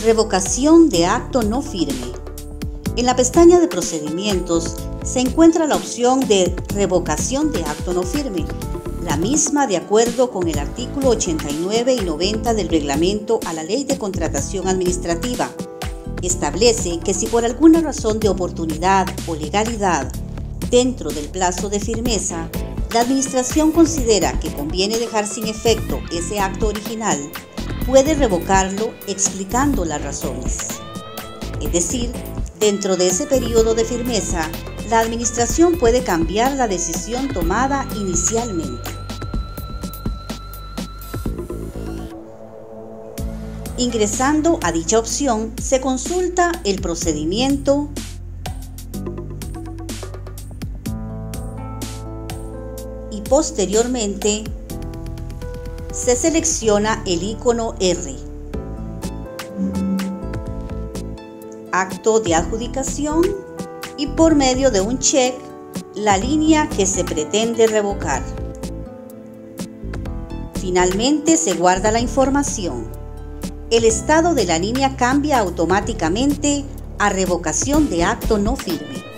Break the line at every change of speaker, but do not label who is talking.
Revocación de acto no firme. En la pestaña de procedimientos se encuentra la opción de revocación de acto no firme, la misma de acuerdo con el artículo 89 y 90 del reglamento a la Ley de Contratación Administrativa. Establece que si por alguna razón de oportunidad o legalidad, dentro del plazo de firmeza, la Administración considera que conviene dejar sin efecto ese acto original, puede revocarlo explicando las razones. Es decir, dentro de ese periodo de firmeza, la Administración puede cambiar la decisión tomada inicialmente. Ingresando a dicha opción, se consulta el procedimiento y posteriormente se selecciona el icono R, acto de adjudicación, y por medio de un check, la línea que se pretende revocar. Finalmente se guarda la información. El estado de la línea cambia automáticamente a revocación de acto no firme.